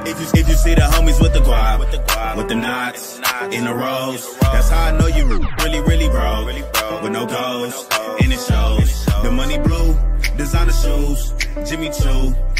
If you see the homies with the guap, with the knots, in the rows, that's how I know you really broke, with no goals, and it shows. The money blue, designer shoes, Jimmy Choo,